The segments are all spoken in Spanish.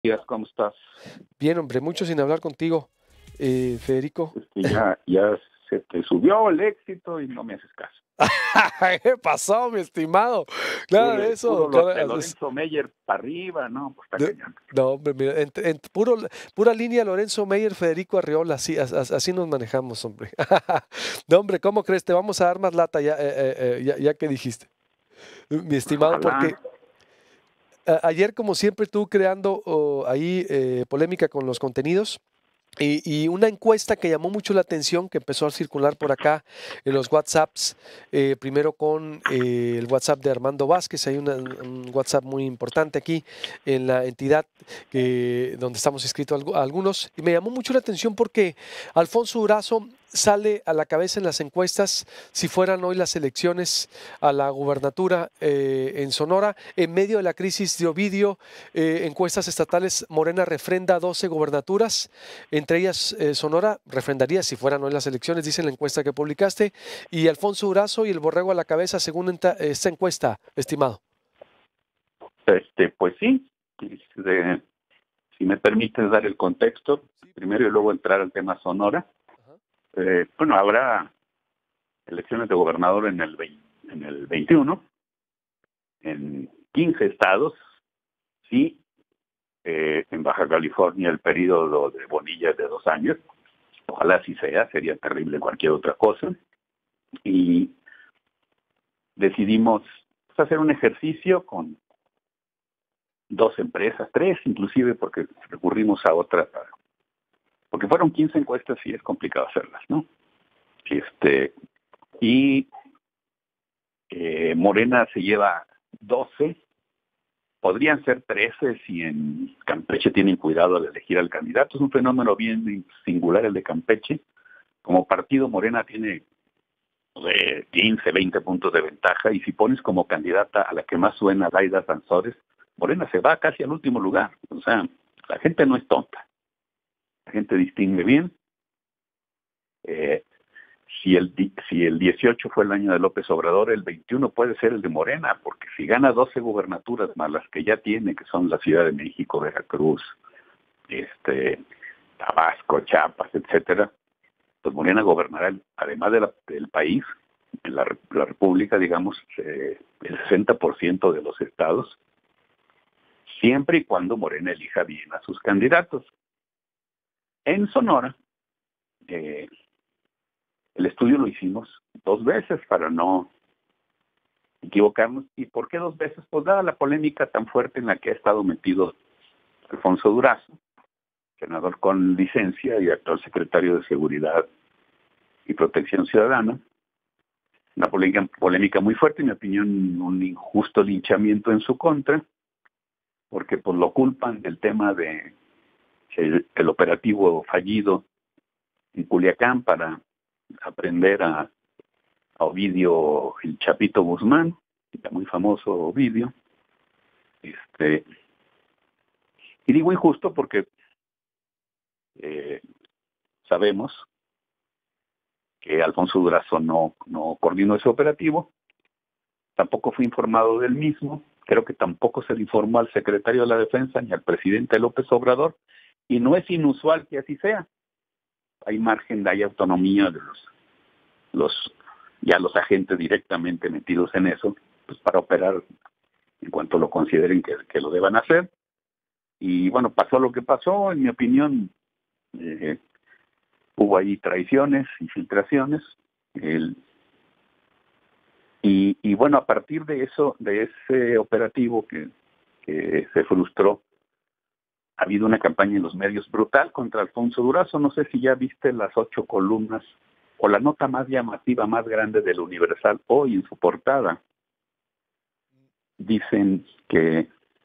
Días, ¿cómo estás? Bien, hombre, mucho sin hablar contigo, Federico. Ya se te subió el éxito y no me haces caso. ¿Qué pasó, mi estimado? Nada de Puro, eso. de Lorenzo Meyer para arriba, no, pues está No, cañón. no, hombre, mira, pura línea Lorenzo Meyer, Federico Arriola, así nos manejamos, hombre. No, hombre, ¿cómo crees? Te vamos a dar más lata ya que dijiste, mi Pues estimado, ojalá. porque ayer, como siempre, tú creando ahí polémica con los contenidos. Y una encuesta que llamó mucho la atención, que empezó a circular por acá en los WhatsApps, primero con el WhatsApp de Armando Vázquez, hay un WhatsApp muy importante aquí en la entidad donde estamos inscritos algunos, y me llamó mucho la atención porque Alfonso Durazo sale a la cabeza en las encuestas si fueran hoy las elecciones a la gubernatura en Sonora, en medio de la crisis de Ovidio, encuestas estatales, Morena refrenda 12 gubernaturas, entre ellas Sonora refrendaría si fueran hoy las elecciones, dice la encuesta que publicaste, y Alfonso Durazo y el Borrego a la cabeza según esta encuesta, estimado. Pues sí, si me permites dar el contexto, Sí, por primero y favor. luego entrar al tema Sonora. Ajá. Bueno, habrá elecciones de gobernador en el 21, en 15 estados, sí, en Baja California el periodo de Bonilla es de 2 años. Ojalá así sea, sería terrible cualquier otra cosa. Y decidimos hacer un ejercicio con 2 empresas, 3 inclusive, porque recurrimos a otras, porque fueron 15 encuestas y es complicado hacerlas, ¿no? Este, y Morena se lleva 12, podrían ser 13 si en Campeche tienen cuidado al elegir al candidato. Es un fenómeno bien singular el de Campeche. Como partido, Morena tiene 15, 20 puntos de ventaja, y si pones como candidata a la que más suena, Laida Sansores, Morena se va casi al último lugar. O sea, la gente no es tonta, la gente distingue bien. Eh, si el 18 fue el año de López Obrador, el 21 puede ser el de Morena, porque si gana 12 gubernaturas más las que ya tiene, que son la Ciudad de México, Veracruz, Tabasco, Chiapas, etcétera, pues Morena gobernará, además del país, en la República, digamos, el 60% de los estados, siempre y cuando Morena elija bien a sus candidatos. En Sonora, eh, el estudio lo hicimos 2 veces para no equivocarnos. ¿Y por qué 2 veces? Pues dada la polémica tan fuerte en la que ha estado metido Alfonso Durazo, senador con licencia y actual secretario de Seguridad y Protección Ciudadana, una polémica muy fuerte, en mi opinión, un injusto linchamiento en su contra, porque pues lo culpan del tema de el operativo fallido en Culiacán para aprender a Ovidio el Chapito Guzmán, muy famoso Ovidio. Y digo injusto porque eh, sabemos que Alfonso Durazo no coordinó ese operativo, tampoco fue informado del mismo, creo que tampoco se le informó al secretario de la Defensa ni al presidente López Obrador, y no es inusual que así sea. Hay margen, hay autonomía de los ya los agentes directamente metidos en eso, pues para operar en cuanto lo consideren que lo deban hacer. Y bueno, pasó lo que pasó, en mi opinión, eh, hubo ahí traiciones, infiltraciones, el, y bueno, a partir de eso, de ese operativo que se frustró, ha habido una campaña en los medios brutal contra Alfonso Durazo. No sé si ya viste las 8 columnas o la nota más llamativa, más grande del Universal hoy en su portada. Dicen que,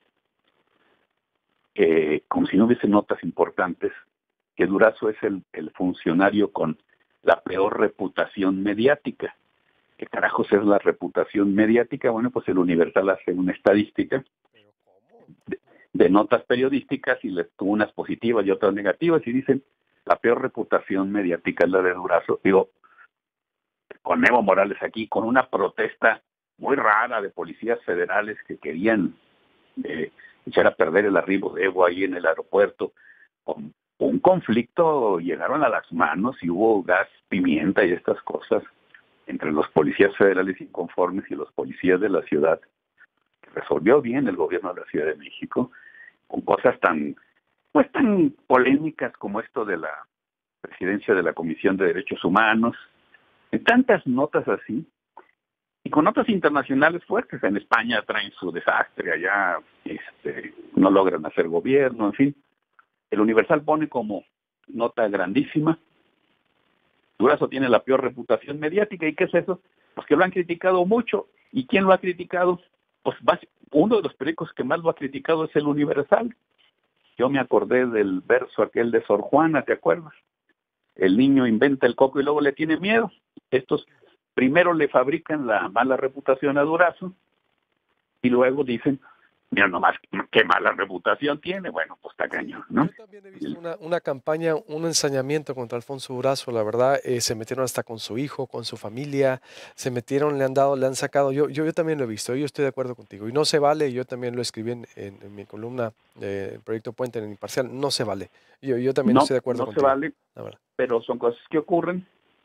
como si no hubiese notas importantes, que Durazo es el funcionario con la peor reputación mediática. ¿Qué carajos es la reputación mediática? Bueno, pues el Universal hace una estadística Pero ¿cómo? de notas periodísticas y les tuvo unas positivas y otras negativas, y dicen la peor reputación mediática es la de Durazo. Digo, con Evo Morales aquí, con una protesta muy rara de policías federales que querían echar a perder el arribo de Evo ahí en el aeropuerto. Con un conflicto, llegaron a las manos y hubo gas, pimienta y estas cosas entre los policías federales inconformes y los policías de la ciudad, que resolvió bien el gobierno de la Ciudad de México, con cosas tan polémicas como esto de la presidencia de la Comisión de Derechos Humanos, en tantas notas así, y con notas internacionales fuertes. En España traen su desastre, allá no logran hacer gobierno, en fin. El Universal pone como nota grandísima: Durazo tiene la peor reputación mediática. ¿Y qué es eso? Pues que lo han criticado mucho. ¿Y quién lo ha criticado? Pues uno de los periódicos que más lo ha criticado es el Universal. Yo me acordé del verso aquel de Sor Juana, ¿te acuerdas? El niño inventa el coco y luego le tiene miedo. Estos primero le fabrican la mala reputación a Durazo y luego dicen, mira nomás qué mala reputación tiene. Bueno, pues está cañón, ¿no? Yo también he visto una campaña, un ensañamiento contra Alfonso Durazo, la verdad. Se metieron hasta con su hijo, con su familia, se metieron, le han sacado. Yo también lo he visto, yo estoy de acuerdo contigo. Y no se vale, yo también lo escribí en mi columna, el Proyecto Puente, en el Imparcial, no se vale. Yo también estoy de acuerdo contigo. No se vale, pero son cosas que ocurren.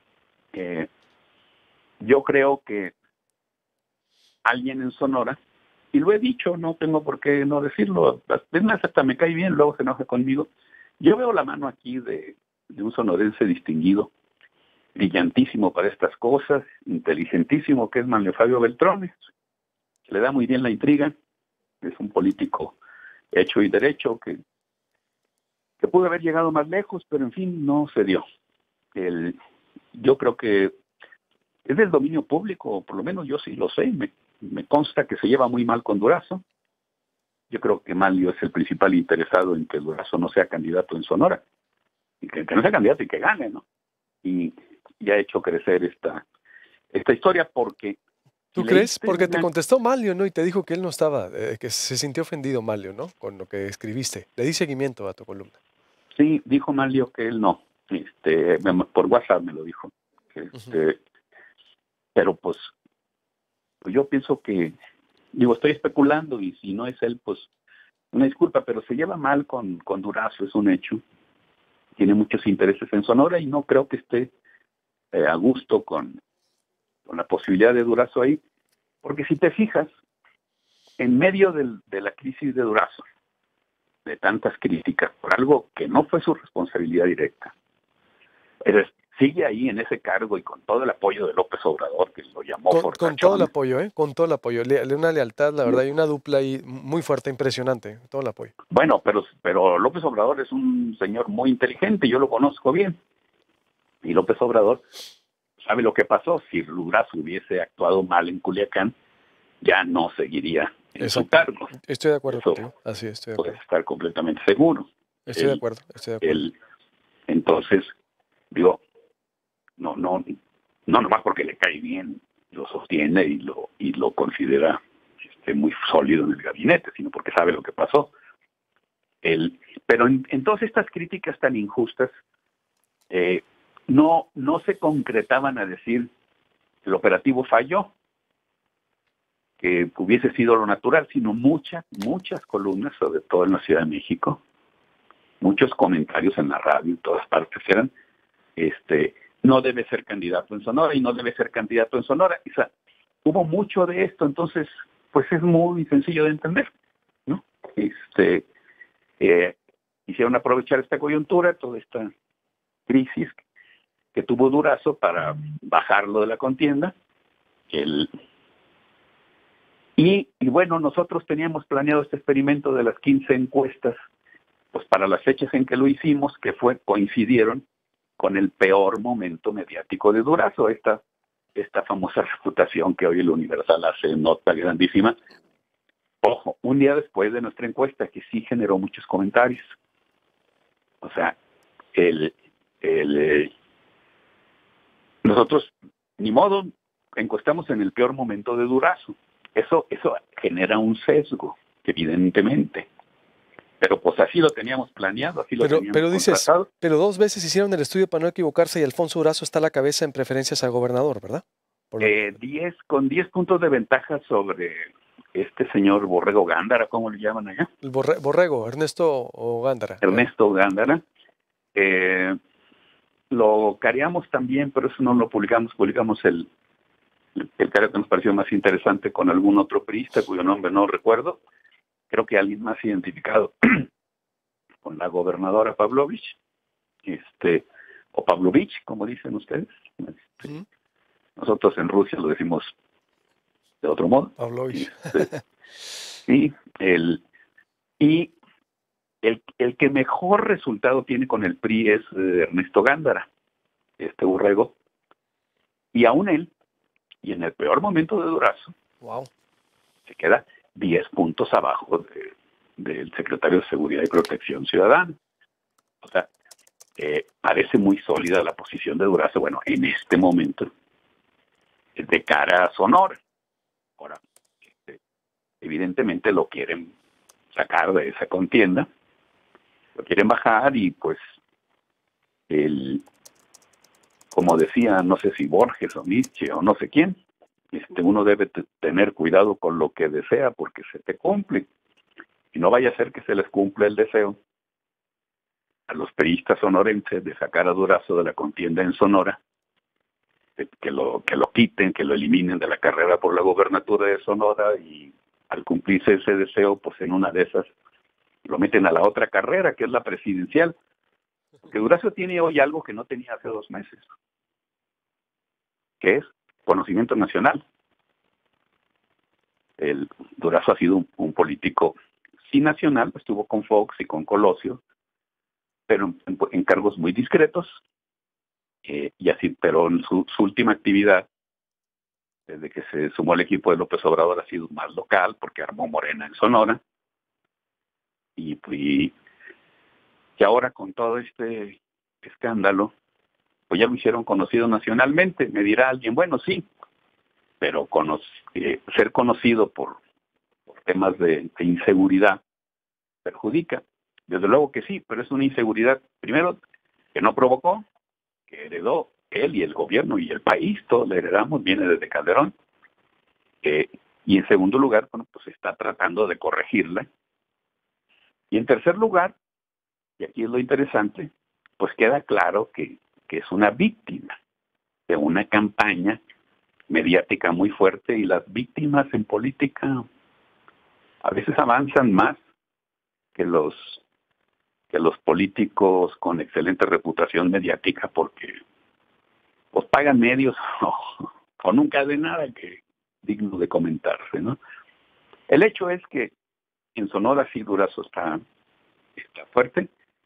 Yo creo que alguien en Sonora, y lo he dicho, no tengo por qué no decirlo, es más, hasta me cae bien, luego se enoja conmigo. Yo veo la mano aquí de un sonorense distinguido, brillantísimo para estas cosas, inteligentísimo, que es Manlio Fabio Beltrones. Le da muy bien la intriga, es un político hecho y derecho, que pudo haber llegado más lejos, pero en fin, no se dio. Yo creo que es del dominio público, por lo menos yo sí lo sé, me consta que se lleva muy mal con Durazo. Yo creo que Manlio es el principal interesado en que Durazo no sea candidato en Sonora, y que no sea candidato y que gane, ¿no? Y ha hecho crecer esta historia porque... ¿Tú crees? Porque te contestó Manlio, ¿no? Y te dijo que él no estaba, que se sintió ofendido Manlio, ¿no? Con lo que escribiste. Le di seguimiento a tu columna. Sí, dijo Manlio que él no. Por WhatsApp me lo dijo. Pero pues yo pienso que, estoy especulando, y si no es él, pues una disculpa, pero se lleva mal con Durazo, es un hecho. Tiene muchos intereses en Sonora y no creo que esté a gusto con la posibilidad de Durazo ahí, porque si te fijas, en medio de la crisis de Durazo, de tantas críticas por algo que no fue su responsabilidad directa, pero sigue ahí en ese cargo y con todo el apoyo de López Obrador, que lo llamó fortachón. Con todo el apoyo, con todo el apoyo. Una lealtad, la verdad, y una dupla ahí muy fuerte, impresionante, todo el apoyo. Bueno, pero López Obrador es un señor muy inteligente, yo lo conozco bien. Y López Obrador sabe lo que pasó. Si Durazo hubiese actuado mal en Culiacán, ya no seguiría en su cargo. Estoy de acuerdo contigo. Así es, estoy de acuerdo. Puedes estar completamente seguro. Estoy de acuerdo. Entonces, digo, no nomás porque le cae bien, lo sostiene y lo considera muy sólido en el gabinete, sino porque sabe lo que pasó. Pero en todas estas críticas tan injustas, no se concretaban a decir que el operativo falló, que hubiese sido lo natural, sino muchas columnas, sobre todo en la Ciudad de México, muchos comentarios en la radio, en todas partes eran, no debe ser candidato en Sonora y no debe ser candidato en Sonora. O sea, hubo mucho de esto, entonces, pues es muy sencillo de entender, ¿no? Quisieron aprovechar esta coyuntura, toda esta crisis que tuvo Durazo para bajarlo de la contienda. Y bueno, nosotros teníamos planeado este experimento de las 15 encuestas, pues para las fechas en que lo hicimos, que coincidieron con el peor momento mediático de Durazo, esta famosa reputación que hoy el Universal hace nota grandísima. Ojo, un día después de nuestra encuesta, que sí generó muchos comentarios. O sea, nosotros, ni modo, encuestamos en el peor momento de Durazo. Eso genera un sesgo, evidentemente. Pero pues así lo teníamos planeado, así lo teníamos contratado. Pero 2 veces hicieron el estudio para no equivocarse y Alfonso Durazo está a la cabeza en preferencias a gobernador, ¿verdad? Con 10 puntos de ventaja sobre este señor Borrego Gándara, ¿cómo le llaman allá? El Borrego, Ernesto Gándara. Ernesto Gándara. Lo careamos también, pero eso no lo publicamos. Publicamos el careo que nos pareció más interesante con algún otro priista, cuyo nombre no recuerdo. Creo que alguien más identificado con la gobernadora Pavlovich, o Pavlovich, como dicen ustedes. Nosotros en Rusia lo decimos de otro modo. Pavlovich. Sí, el que mejor resultado tiene con el PRI es Ernesto Gándara, Borrego, y aún él, y en el peor momento de Durazo, wow, se queda 10 puntos abajo del secretario de Seguridad y Protección Ciudadana. O sea, parece muy sólida la posición de Durazo, bueno, en este momento, de cara a Sonora. Ahora, evidentemente lo quieren sacar de esa contienda, lo quieren bajar y pues como decía, no sé si Borges o Nietzsche o no sé quién, uno debe tener cuidado con lo que desea porque se te cumple. Y no vaya a ser que se les cumpla el deseo a los priistas sonorenses de sacar a Durazo de la contienda en Sonora, que lo quiten, que lo eliminen de la carrera por la gobernatura de Sonora, y al cumplirse ese deseo, pues en una de esas lo meten a la otra carrera, que es la presidencial. Porque Durazo tiene hoy algo que no tenía hace 2 meses, que es conocimiento nacional. Durazo ha sido un político sí nacional, estuvo con Fox y con Colosio, pero en cargos muy discretos, y así, pero en su última actividad, desde que se sumó al equipo de López Obrador, ha sido más local, porque armó Morena en Sonora, y ahora con todo este escándalo, pues ya lo hicieron conocido nacionalmente. Me dirá alguien, bueno, sí, pero ser conocido por temas de inseguridad perjudica. Desde luego que sí, pero es una inseguridad, primero, que no provocó, que heredó él y el gobierno y el país, todos le heredamos, viene desde Calderón, y en segundo lugar, bueno, pues está tratando de corregirla. Y en tercer lugar, y aquí es lo interesante, pues queda claro que es una víctima de una campaña mediática muy fuerte, y las víctimas en política a veces avanzan más que los políticos con excelente reputación mediática, porque pues pagan medios o nunca de nada que digno de comentarse, ¿no? El hecho es que en Sonora sí Durazo está fuerte.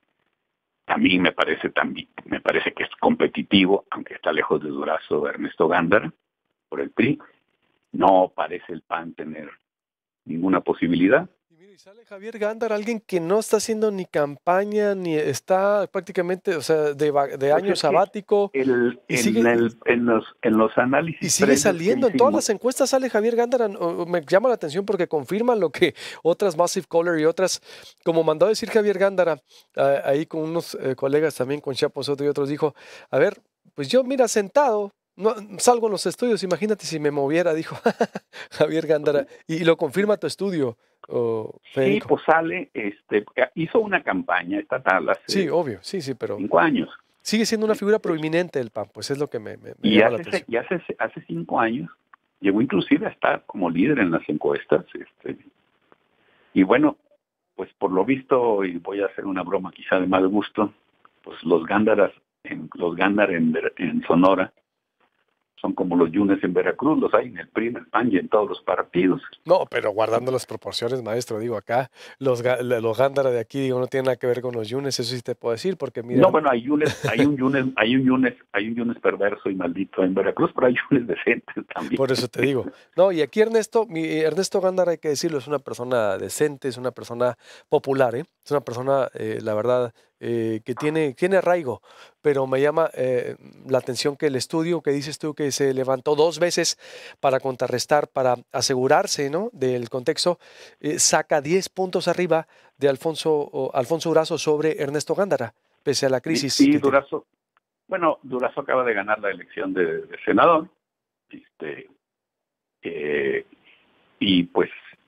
A mí me parece que es competitivo, aunque está lejos de Durazo Ernesto Gándara por el PRI. No parece el PAN tener ninguna posibilidad. Y mira, y sale Javier Gándara, alguien que no está haciendo ni campaña, ni está prácticamente, o sea, de año Pues sabático, y sigue, en los análisis y sigue previos que saliendo. En todas hicimos, las encuestas sale Javier Gándara. Me llama la atención porque confirman lo que otras Massive Caller y otras, como mandó a decir Javier Gándara, ahí con unos colegas también, con Chapo Soto y otros, dijo, a ver, pues yo mira sentado, no salgo en los estudios, imagínate si me moviera, dijo Javier Gándara, y lo confirma tu estudio, sí, Federico. pues sale, hizo una campaña estatal Sí, hace obvio, sí, sí, pero 5 años. sigue siendo una figura proeminente del PAN, pues es lo que me Y llama la atención. hace 5 años llegó inclusive a estar como líder en las encuestas. Y bueno, pues por lo visto, y voy a hacer una broma quizá de mal gusto, pues los Gándara en Sonora son como los Yunes en Veracruz, los hay en el PRI, en el PAN y en todos los partidos. No, pero guardando las proporciones, maestro, digo, acá los Gándara de aquí, digo, no tienen nada que ver con los Yunes, eso sí te puedo decir, porque mira, No, bueno, hay un Yunes perverso y maldito en Veracruz, pero hay Yunes decentes también. por eso te digo. No, y aquí Ernesto, Ernesto Gándara, hay que decirlo, es una persona decente, es una persona popular, ¿eh? Es una persona, la verdad, que tiene arraigo, pero me llama la atención que el estudio que dices tú que se levantó 2 veces para contrarrestar, para asegurarse, ¿no?, del contexto, saca 10 puntos arriba de Alfonso Durazo sobre Ernesto Gándara, pese a la crisis Sí, que tiene. Durazo acaba de ganar la elección de senador, y pues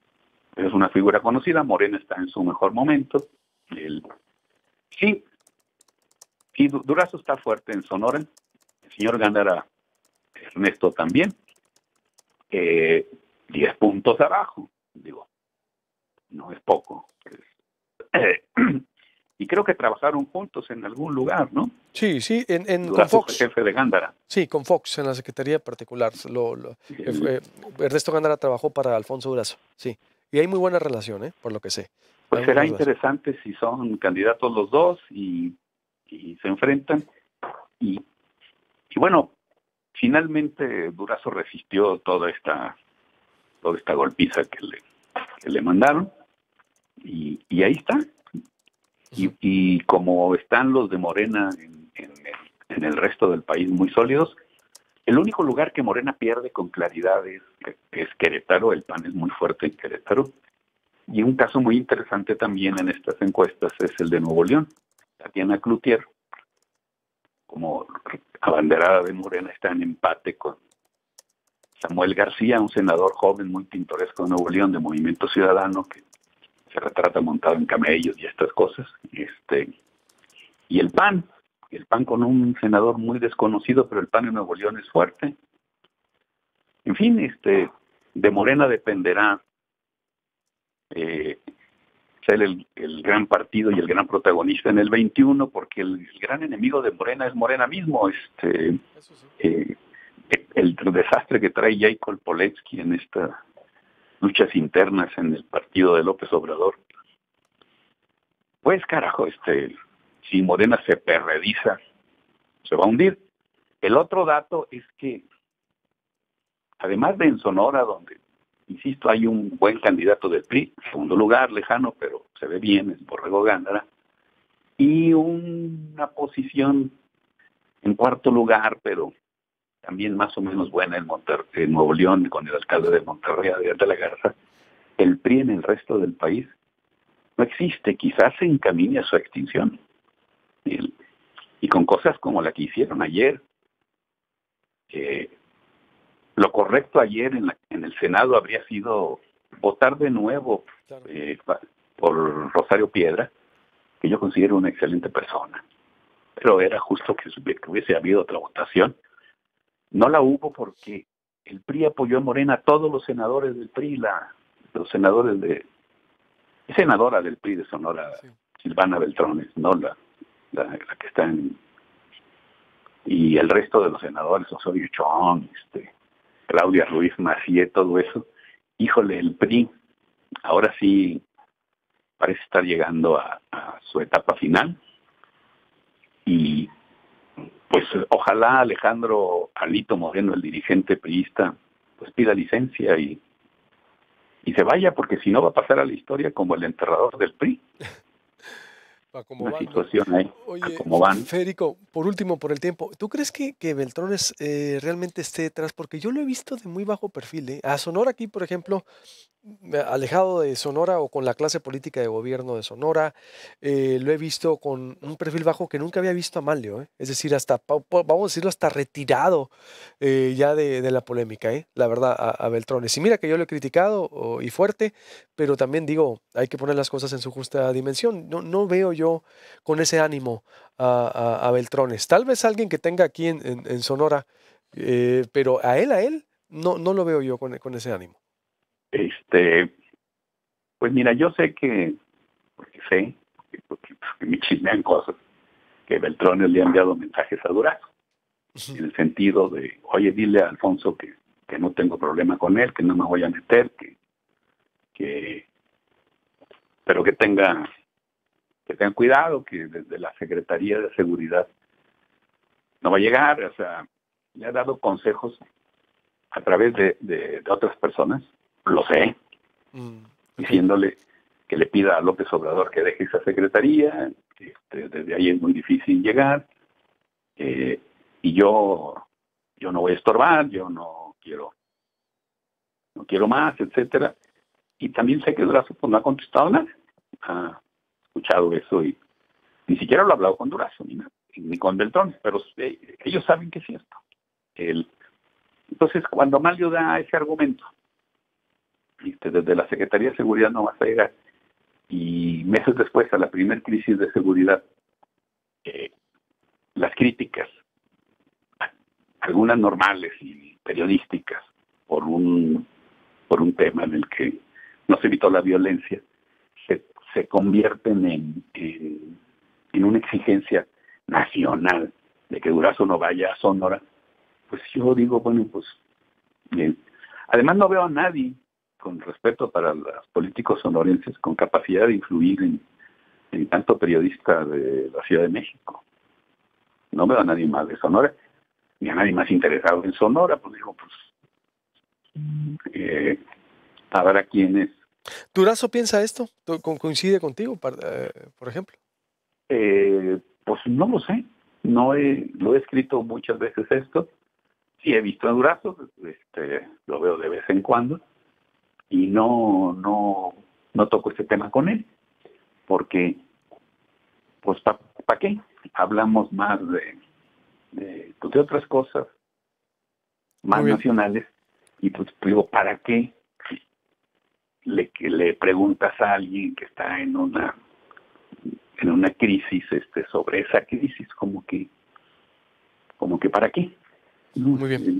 es una figura conocida. Morena está en su mejor momento. Sí, y Durazo está fuerte en Sonora. El señor Gándara, Ernesto también. 10 puntos abajo, digo, no es poco. Y creo que trabajaron juntos en algún lugar, ¿no? Sí, sí, con Durazo fue Fox. jefe de Gándara. Sí, con Fox, en la Secretaría Particular. Ernesto Gándara trabajó para Alfonso Durazo, sí. Y hay muy buena relación, por lo que sé. Pues será interesante si son candidatos los dos y se enfrentan. Y bueno, finalmente Durazo resistió toda esta golpiza que le mandaron. Y ahí está. Y como están los de Morena en el resto del país muy sólidos, el único lugar que Morena pierde con claridad es Querétaro. El PAN es muy fuerte en Querétaro. Y un caso muy interesante también en estas encuestas es el de Nuevo León. Tatiana Cloutier, como abanderada de Morena, está en empate con Samuel García, un senador joven muy pintoresco de Nuevo León, de Movimiento Ciudadano, que se retrata montado en camellos y estas cosas. Y el PAN con un senador muy desconocido, pero el PAN en Nuevo León es fuerte. En fin, de Morena dependerá ser el gran partido y el gran protagonista en el 21, porque el gran enemigo de Morena es Morena mismo. Eso sí. El desastre que trae Jacob Polensky en estas luchas internas en el partido de López Obrador. Pues carajo, si Morena se perrediza, se va a hundir. El otro dato es que, además de en Sonora, donde, insisto, hay un buen candidato del PRI, segundo lugar, lejano, pero se ve bien, es Borrego Gándara, y una posición en cuarto lugar, pero también más o menos buena en Nuevo León, con el alcalde de Monterrey, Adrián de la Garza. El PRI en el resto del país no existe, quizás se encamine a su extinción. Y con cosas como la que hicieron ayer. Lo correcto ayer en el Senado habría sido votar de nuevo por Rosario Piedra, que yo considero una excelente persona. Pero era justo que hubiese habido otra votación. No la hubo porque el PRI apoyó a Morena, a todos los senadores del PRI, los senadores senadora del PRI de Sonora, sí. Silvana Beltrones, no la que está y el resto de los senadores, Osorio Chong, Claudia Ruiz Macié, todo eso. Híjole, el PRI ahora sí parece estar llegando a su etapa final. Y pues ojalá Alejandro Alito Moreno, el dirigente priista, pues pida licencia y se vaya, porque si no va a pasar a la historia como el enterrador del PRI. Una situación ahí. Oye, como van. Federico, por último, por el tiempo, ¿tú crees que Beltrones realmente esté detrás? Porque yo lo he visto de muy bajo perfil. A Sonora aquí, por ejemplo, alejado de Sonora o con la clase política de gobierno de Sonora, lo he visto con un perfil bajo que nunca había visto a Manlio, es decir, hasta, vamos a decirlo, hasta retirado ya de la polémica, la verdad, a Beltrones. Y mira que yo lo he criticado y fuerte, pero también digo, hay que poner las cosas en su justa dimensión. No veo yo con ese ánimo a Beltrones. Tal vez alguien que tenga aquí en Sonora, pero a él, no lo veo yo con ese ánimo. Pues mira, yo sé porque me chismean cosas, que Beltrones le ha enviado mensajes a Durazo, en el sentido de, oye, dile a Alfonso que no tengo problema con él, que no me voy a meter, pero que tengan cuidado, que desde la Secretaría de Seguridad no va a llegar. O sea, le ha dado consejos a través de otras personas, lo sé, diciéndole que le pida a López Obrador que deje esa secretaría, desde ahí es muy difícil llegar, y yo no voy a estorbar, yo no quiero más, etcétera. Y también sé que Durazo pues, no ha contestado nada, ha escuchado eso y ni siquiera lo ha hablado con Durazo, ni con Beltrón, pero ellos saben que es cierto. Entonces, cuando Manlio da ese argumento, desde la Secretaría de Seguridad no vas a llegar. Y meses después, a la primera crisis de seguridad, las críticas, algunas normales y periodísticas, por un tema en el que no se evitó la violencia, se convierten en una exigencia nacional de que Durazo no vaya a Sonora. Pues yo digo, bueno, pues además no veo a nadie, con respeto para los políticos sonorenses, con capacidad de influir en tanto periodista de la Ciudad de México. No veo a nadie más de Sonora, ni a nadie más interesado en Sonora. Pues digo, pues habrá quienes... ¿Durazo piensa esto? ¿Coincide contigo, por ejemplo? Pues no lo sé. Lo he escrito muchas veces esto. Sí he visto a Durazo, lo veo de vez en cuando, y no toco este tema con él, porque, pues, ¿para qué? Hablamos más de otras cosas más nacionales, y pues digo, ¿para qué le preguntas a alguien que está en una crisis sobre esa crisis? Como que ¿para qué? Muy bien.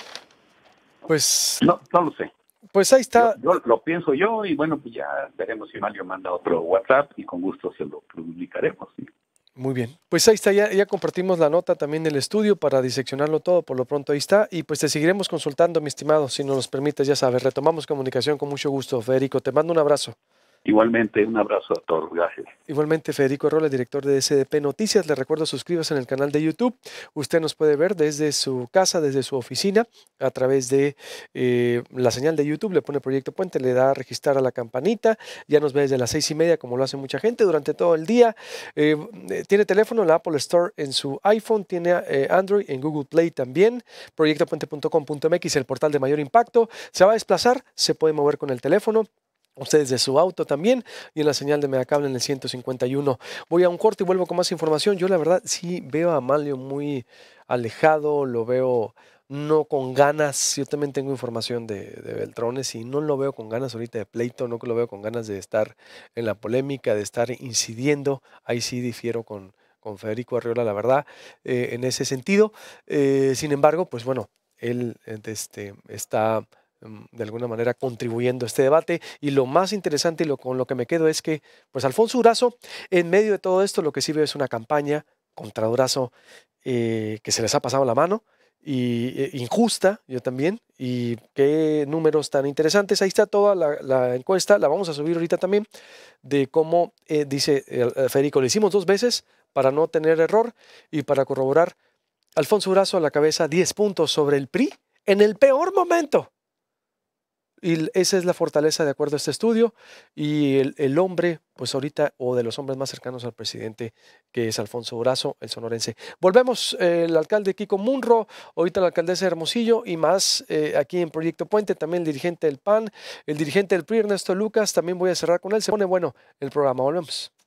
Pues no lo sé. Pues ahí está. Yo lo pienso yo, y bueno, pues ya veremos si Mario manda otro WhatsApp y con gusto se lo publicaremos, ¿sí? Muy bien, pues ahí está, ya compartimos la nota también del estudio para diseccionarlo todo, por lo pronto ahí está, y pues te seguiremos consultando, mi estimado, si nos permites, ya sabes, retomamos comunicación con mucho gusto. Federico, te mando un abrazo. Igualmente, un abrazo a todos, gracias. Igualmente, Federico Rolle, director de SDP Noticias. Le recuerdo, suscríbase en el canal de YouTube. Usted nos puede ver desde su casa, desde su oficina, a través de la señal de YouTube. Le pone Proyecto Puente, le da a registrar a la campanita. Ya nos ve desde las 6:30, como lo hace mucha gente, durante todo el día. Tiene teléfono en la Apple Store en su iPhone, tiene Android en Google Play también. Proyectopuente.com.mx, el portal de mayor impacto. Se va a desplazar, se puede mover con el teléfono. Ustedes de su auto también, y en la señal de Megacable en el 151. Voy a un corte y vuelvo con más información. Yo la verdad sí veo a Amalio muy alejado, lo veo no con ganas. Yo también tengo información de Beltrones y no lo veo con ganas ahorita de pleito, no lo veo con ganas de estar en la polémica, de estar incidiendo. Ahí sí difiero con Federico Arriola, la verdad, en ese sentido. Sin embargo, pues bueno, él está de alguna manera contribuyendo a este debate, y lo más interesante y con lo que me quedo es que pues Alfonso Durazo, en medio de todo esto, lo que sí veo es una campaña contra Durazo que se les ha pasado la mano, y injusta, yo también, y qué números tan interesantes. Ahí está toda la encuesta, la vamos a subir ahorita también, de cómo dice Federico, lo hicimos 2 veces para no tener error y para corroborar. Alfonso Durazo a la cabeza, 10 puntos sobre el PRI en el peor momento. Y esa es la fortaleza de acuerdo a este estudio, y el hombre, pues ahorita, o de los hombres más cercanos al presidente, que es Alfonso Durazo, el sonorense. Volvemos, el alcalde Kiko Munro, ahorita la alcaldesa de Hermosillo, y más aquí en Proyecto Puente, también el dirigente del PAN, el dirigente del PRI, Ernesto Lucas, también voy a cerrar con él. Se pone bueno el programa, volvemos.